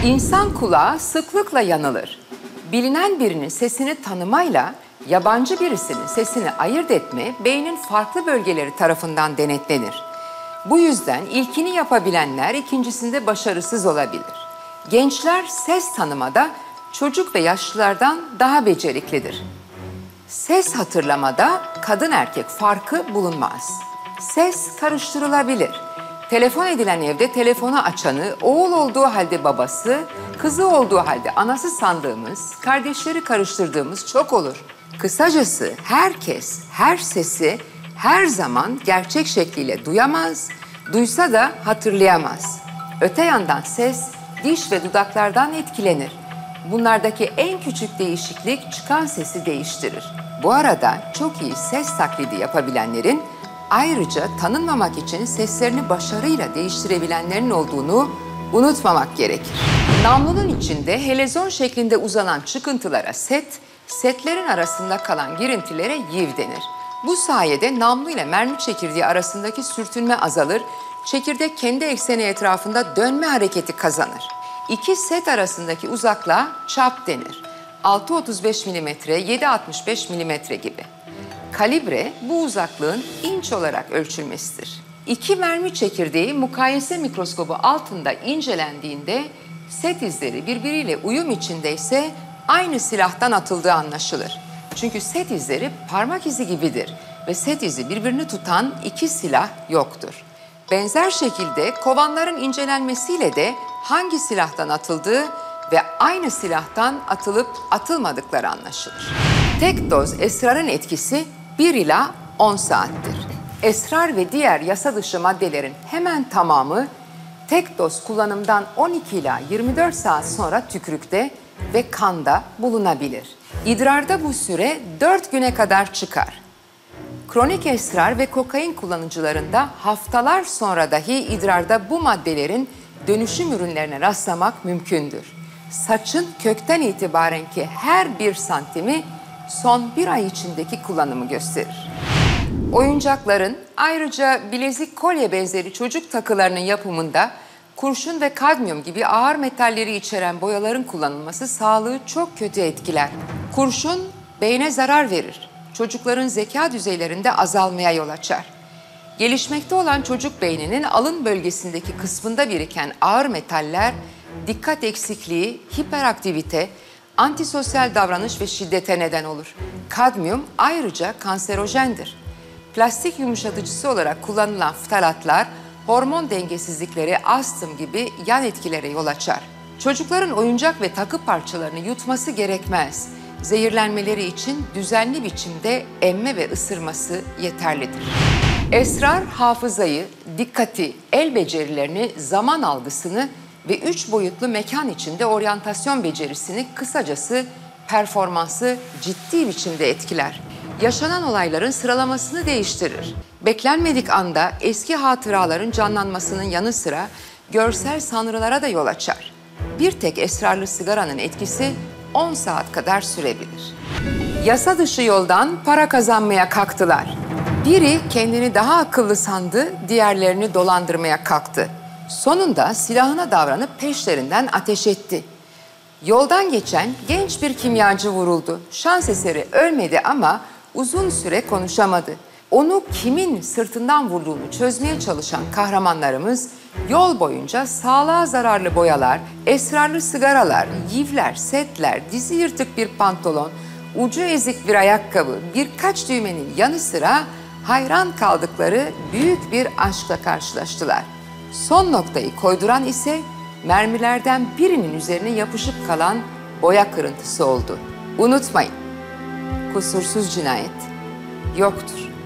İnsan kulağı sıklıkla yanılır. Bilinen birinin sesini tanımayla yabancı birisinin sesini ayırt etme beynin farklı bölgeleri tarafından denetlenir. Bu yüzden ilkini yapabilenler ikincisinde başarısız olabilir. Gençler ses tanımada çocuk ve yaşlılardan daha beceriklidir. Ses hatırlamada kadın erkek farkı bulunmaz. Ses karıştırılabilir. Telefon edilen evde telefonu açanı, oğul olduğu halde babası, kızı olduğu halde anası sandığımız, kardeşleri karıştırdığımız çok olur. Kısacası herkes her sesi her zaman gerçek şekliyle duyamaz, duysa da hatırlayamaz. Öte yandan ses diş ve dudaklardan etkilenir. Bunlardaki en küçük değişiklik çıkan sesi değiştirir. Bu arada çok iyi ses taklidi yapabilenlerin, ayrıca tanınmamak için seslerini başarıyla değiştirebilenlerin olduğunu unutmamak gerekir. Namlunun içinde helezon şeklinde uzanan çıkıntılara set, setlerin arasında kalan girintilere yiv denir. Bu sayede namlu ile mermi çekirdeği arasındaki sürtünme azalır, çekirdek kendi ekseni etrafında dönme hareketi kazanır. İki set arasındaki uzaklığa çap denir. 6.35 mm, 7.65 mm gibi. Kalibre bu uzaklığın inç olarak ölçülmesidir. İki mermi çekirdeği mukayese mikroskobu altında incelendiğinde set izleri birbiriyle uyum içindeyse aynı silahtan atıldığı anlaşılır. Çünkü set izleri parmak izi gibidir ve set izi birbirini tutan iki silah yoktur. Benzer şekilde kovanların incelenmesiyle de hangi silahtan atıldığı ve aynı silahtan atılıp atılmadıkları anlaşılır. Tek doz esrarın etkisi 1 ila 10 saattir. Esrar ve diğer yasa dışı maddelerin hemen tamamı tek doz kullanımdan 12 ila 24 saat sonra tükürükte ve kanda bulunabilir. İdrarda bu süre 4 güne kadar çıkar. Kronik esrar ve kokain kullanıcılarında haftalar sonra dahi idrarda bu maddelerin dönüşüm ürünlerine rastlamak mümkündür. Saçın kökten itibaren ki her 1 santimi son 1 ay içindeki kullanımı gösterir. Oyuncakların ayrıca bilezik, kolye benzeri çocuk takılarının yapımında kurşun ve kadmiyum gibi ağır metalleri içeren boyaların kullanılması sağlığı çok kötü etkiler. Kurşun beyne zarar verir. Çocukların zeka düzeylerinde azalmaya yol açar. Gelişmekte olan çocuk beyninin alın bölgesindeki kısmında biriken ağır metaller dikkat eksikliği, hiperaktivite, antisosyal davranış ve şiddete neden olur. Kadmiyum ayrıca kanserojendir. Plastik yumuşatıcısı olarak kullanılan ftalatlar hormon dengesizlikleri, astım gibi yan etkilere yol açar. Çocukların oyuncak ve takı parçalarını yutması gerekmez. Zehirlenmeleri için düzenli biçimde emme ve ısırması yeterlidir. Esrar hafızayı, dikkati, el becerilerini, zaman algısını ve 3 boyutlu mekan içinde oryantasyon becerisini, kısacası performansı ciddi biçimde etkiler. Yaşanan olayların sıralamasını değiştirir. Beklenmedik anda eski hatıraların canlanmasının yanı sıra görsel sanrılara da yol açar. Bir tek esrarlı sigaranın etkisi 10 saat kadar sürebilir. Yasa dışı yoldan para kazanmaya kalktılar. Biri kendini daha akıllı sandı, diğerlerini dolandırmaya kalktı. Sonunda silahına davranıp peşlerinden ateş etti. Yoldan geçen genç bir kimyacı vuruldu. Şans eseri ölmedi ama uzun süre konuşamadı. Onu kimin sırtından vurduğunu çözmeye çalışan kahramanlarımız yol boyunca sağlığa zararlı boyalar, esrarlı sigaralar, yivler, setler, dizi yırtık bir pantolon, ucu ezik bir ayakkabı, birkaç düğmenin yanı sıra hayran kaldıkları büyük bir aşkla karşılaştılar. Son noktayı koyduran ise mermilerden birinin üzerine yapışıp kalan boya kırıntısı oldu. Unutmayın, kusursuz cinayet yoktur.